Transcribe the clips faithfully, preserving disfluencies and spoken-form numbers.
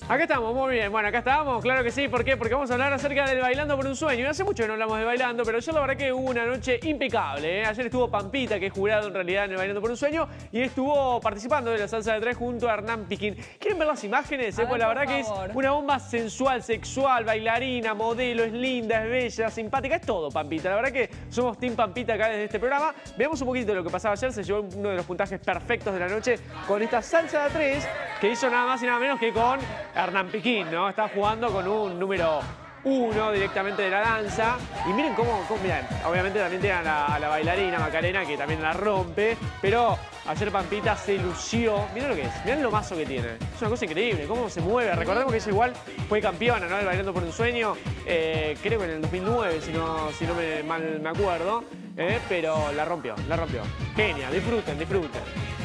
Acá estamos, muy bien. Bueno, acá estamos, claro que sí. ¿Por qué? Porque vamos a hablar acerca del Bailando por un Sueño. Y hace mucho que no hablamos de Bailando, pero ayer la verdad que hubo una noche impecable, ¿eh? Ayer estuvo Pampita, que es jurado en realidad en el Bailando por un Sueño, y estuvo participando de la salsa de tres junto a Hernán Piquín. ¿Quieren ver las imágenes? Eh? Ver, pues la verdad favor. que es una bomba sensual, sexual, bailarina, modelo, es linda, es bella, simpática, es todo Pampita. La verdad que somos Team Pampita acá desde este programa. Veamos un poquito de lo que pasaba ayer. Se llevó uno de los puntajes perfectos de la noche con esta salsa de tres que hizo nada más y nada menos que con Hernán Piquín, ¿no? Está jugando con un número uno directamente de la danza. Y miren cómo, cómo miren, obviamente también tienen a la, a la bailarina Macarena, que también la rompe. Pero ayer Pampita se lució. Miren lo que es, miren lo mazo que tiene. Es una cosa increíble, cómo se mueve. Recordemos que ella igual fue campeona, ¿no? El Bailando por un Sueño. Eh, creo que en el dos mil nueve, si no, si no me, mal me acuerdo. Eh, pero la rompió, la rompió. Genial, disfruten, disfruten.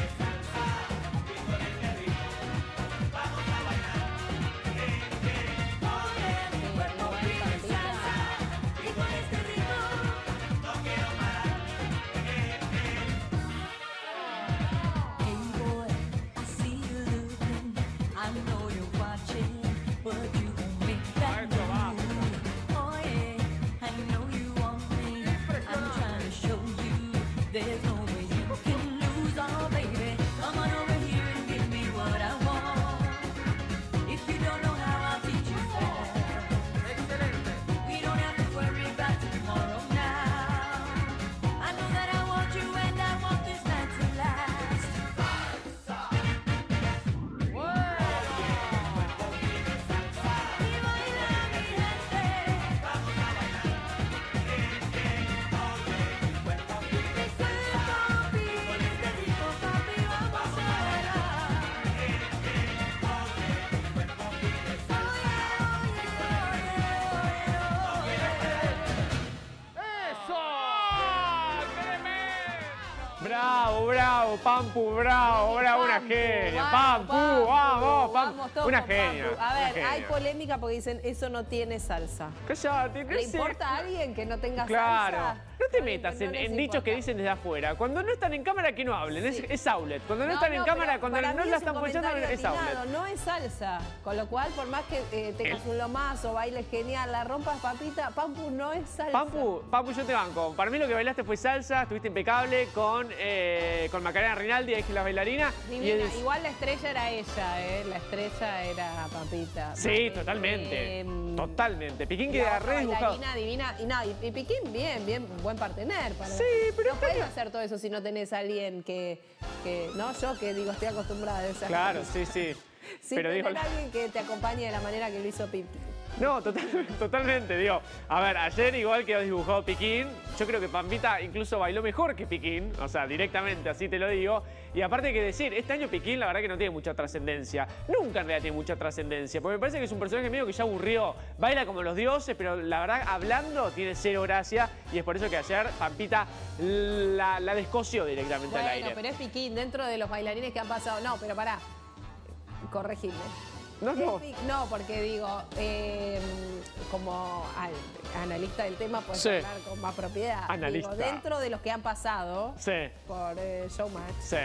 There's no way you can lose, oh baby. Come on over here and give me what I want. If you don't know how, I'll teach you fair. We don't have to worry about tomorrow now. I know that I want you and I want this night to last. Bravo, bravo, Pampu, bravo, bravo, una genia. Pampu, vamos, Pampu. Una genia. A ver, una hay genia. polémica porque dicen, eso no tiene salsa. Cállate, ¿Le importa a alguien que no tenga Claro. salsa? No te No, metas no en, les en dichos importa. que dicen desde afuera. Cuando no están en cámara, que no hablen. Es, Sí. es outlet. Cuando no, No, están en no, cámara, pero cuando para no mí la es un están escuchando, comentario es outlet. atinado, no es salsa. Con lo cual, por más que eh, tengas El- un lomazo, bailes genial, la rompas, papita, Pampu no es salsa. Pampu, Pampu, yo te banco. Para mí lo que bailaste fue salsa, estuviste impecable con, eh, con Macarena Rinaldi, ahí que es la bailarina. Divina. Y es- Igual la estrella era ella, ¿eh? La estrella era Pampita. Sí, Eh, totalmente. eh, totalmente. Piquín la queda otra re dibujado. bailarina divina. Y, no, y, y Piquín, bien, bien, buen partener. Para Sí, pero no está puedes bien. hacer todo eso si no tenés a alguien que, que... No, yo que digo, estoy acostumbrada a esas Claro, cosas. sí, sí. Sin Pero tener digo, a alguien que te acompañe de la manera que lo hizo Piquín. no, total- totalmente, digo. A ver, ayer igual quedó dibujado Piquín. Yo creo que Pampita incluso bailó mejor que Piquín. O sea, directamente, así te lo digo. Y aparte hay que decir, este año Piquín la verdad que no tiene mucha trascendencia. Nunca en realidad tiene mucha trascendencia. Porque me parece que es un personaje medio que ya aburrió. Baila como los dioses, pero la verdad, hablando, tiene cero gracia. Y es por eso que ayer Pampita la, la descoció directamente al Bueno, aire. pero es Piquín, dentro de los bailarines que han pasado... No, pero pará, corregime. No, no. Es Pic- No, porque digo, eh, como al- analista del tema, puedes Sí. hablar con más propiedad. Analista. Digo, dentro de los que han pasado Sí, por eh, Showmatch, sí.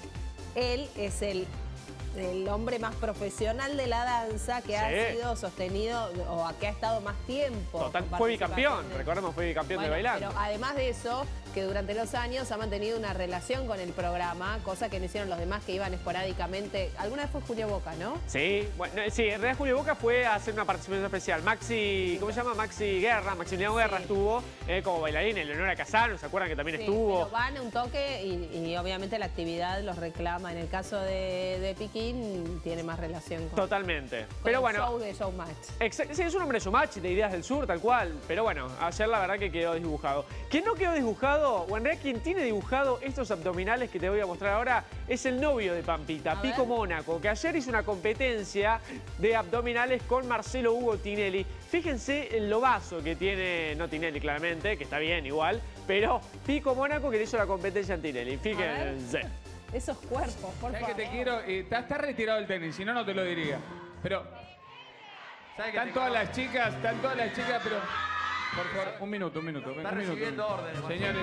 él es el, el hombre más profesional de la danza que Sí. ha sido sostenido o que ha estado más tiempo. Total, con fue bicampeón. participaciones. Recordemos, fue bicampeón Bueno, de Bailando. pero además de eso, que durante los años ha mantenido una relación con el programa, cosa que no hicieron los demás que iban esporádicamente. Alguna vez fue Julio Boca, ¿no? Sí, bueno, sí, en realidad Julio Boca fue a hacer una participación especial. Maxi, ¿cómo se llama? Maxi Guerra, Maximiliano Guerra Sí. estuvo eh, como bailarín. Eleonora Casano, ¿se acuerdan que también Sí, estuvo? pero van un toque y, y obviamente la actividad los reclama. En el caso de, de Piquín, tiene más relación con, Totalmente. con Pero el bueno, show de Showmatch. exa- sí, es un hombre showmatch de Ideas del Sur, tal cual. Pero bueno, ayer la verdad que quedó dibujado. Quien no quedó dibujado, o en realidad quien tiene dibujado estos abdominales que te voy a mostrar ahora, es el novio de Pampita, A Pico ver. Mónaco, que ayer hizo una competencia de abdominales con Marcelo Hugo Tinelli. Fíjense el lobazo que tiene, no Tinelli claramente, que está bien igual, pero Pico Mónaco que le hizo la competencia a Tinelli. Fíjense. Esos cuerpos, por ¿Sabes favor. que te quiero? Eh, está, está retirado el tenis, si no, no te lo diría. Pero ¿Sabes que están te todas quiero? las chicas, están todas las chicas, pero... Por favor, un minuto, un minuto. Está un minuto. recibiendo órdenes, Marcelo. Señores.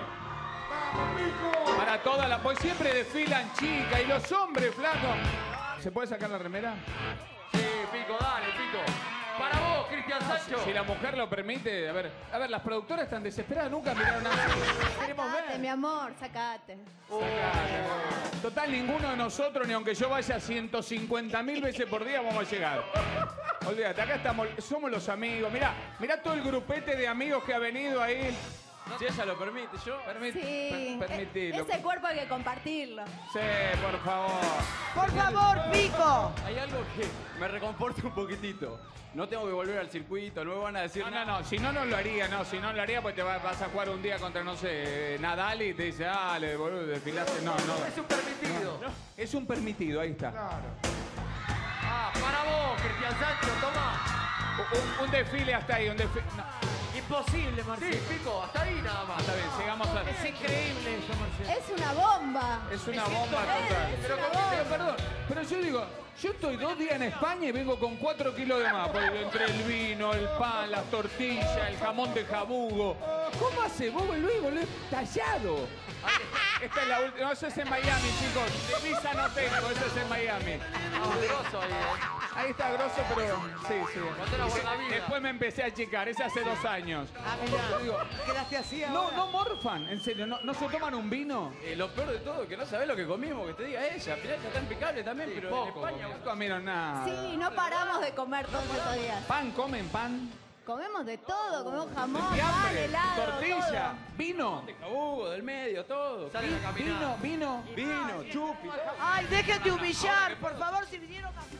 Para todas las... Pues siempre desfilan chicas y los hombres, flaco. ¿Se puede sacar la remera? Sí, Pico, dale, Pico. Para vos, Cristian Sancho. Si la mujer lo permite, a ver, a ver, las productoras están desesperadas, nunca miraron así. Queremos Sacate, ver. mi amor, sacate. Total, ninguno de nosotros, ni aunque yo vaya ciento cincuenta mil veces por día, vamos a llegar. Olvídate, acá estamos, somos los amigos. Mirá, mirá todo el grupete de amigos que ha venido ahí. Si ella lo permite, yo. Permite, Sí, per- permitilo. ese cuerpo hay que compartirlo. Sí, por favor. Por favor, Pico. Hay algo que me reconforta un poquitito. No tengo que volver al circuito, no me van a decir No, no, nada. no, si no, no lo haría, no, si no lo haría, pues te vas, vas a jugar un día contra, no sé, Nadal y te dice, dale, boludo, desfilaste. No, no. Es un permitido. Es un permitido, ahí está. Ah, para vos, Cristian Sancho, toma. Un, un desfile hasta ahí, un desfile. No, Imposible, Marcelo. Sí, Pico, hasta ahí nada más. está bien, sigamos a... Es increíble eso, Marcelo. Es una bomba. Es una bomba total. Es Pero, una con- bomba. pero, perdón, pero yo digo, yo estoy dos días en España y vengo con cuatro kilos de más. Porque entre el vino, el pan, las tortillas, el jamón de jabugo. ¿Cómo hace vos, Luis, boludo? Tallado. Esta es la última. No, eso es en Miami, chicos. De visa no tengo, eso es en Miami. Ah, grosso ahí, eh. Ahí está grosso, pero sí, sí. Cuando era guardavida. Después me empecé a achicar, es hace dos años. Ah, Yo digo, Quedaste así no, ahora. no morfan, en serio, no, no se toman un vino. Eh, lo peor de todo es que no sabés lo que comimos, que te diga ella. Pirata está impecable también, pero en España. No comieron nada. Sí, no paramos de comer todos estos días. ¿Pan comen pan? Comemos de todo, comemos jamón, pan, Fiambre, helado, tortilla, vino. De jabugo, del medio, todo. Salen a Vino, caminar. vino. Vino, chupi, todo. Ay, déjate humillar, por favor, si vinieron a...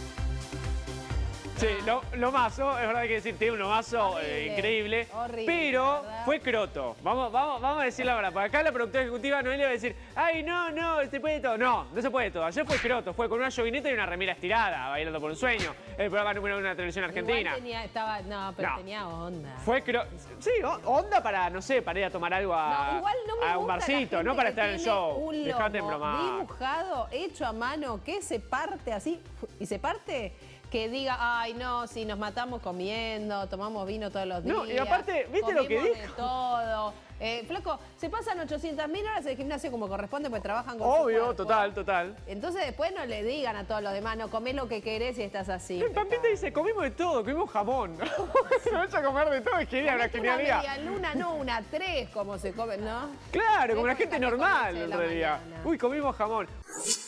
Sí, lo, lo mazo, es verdad que decir, tiene un lomazo Horrible, eh, increíble, horrible, pero ¿verdad? fue croto. Vamos, vamos, vamos a decir la verdad, porque acá la productora ejecutiva Noelia va a decir, ay, no, no, se puede todo. No, no se puede todo. Ayer fue croto, fue con una yoguineta y una remera estirada, bailando por un sueño. El programa número uno de la televisión argentina. Igual tenía, estaba, no, pero No. tenía onda. Fue croto. Sí, o- onda para, no sé, para ir a tomar algo a, No, igual no me a un gusta la barcito, gente no para que estar en el tiene show. Un Dejate lomo embromar. dibujado, hecho a mano, que se parte así y se parte. Que diga, ay, no, si nos matamos comiendo, tomamos vino todos los días. No, y aparte, ¿viste lo que comemos dijo? de todo. Eh, flaco, se pasan ochocientas mil horas en el gimnasio como corresponde, pues trabajan con su Obvio, cuerpo. total, total. Entonces después no le digan a todos los demás, no comés lo que querés y estás así. El Pampita dice, comimos de todo, comimos jamón. Se vaya a comer de todo, es genial, una Comete una genialidad. media luna, no una tres, como se come, ¿no? Claro, como la Después gente estás con normal leche de en la realidad. mañana. Uy, comimos jamón.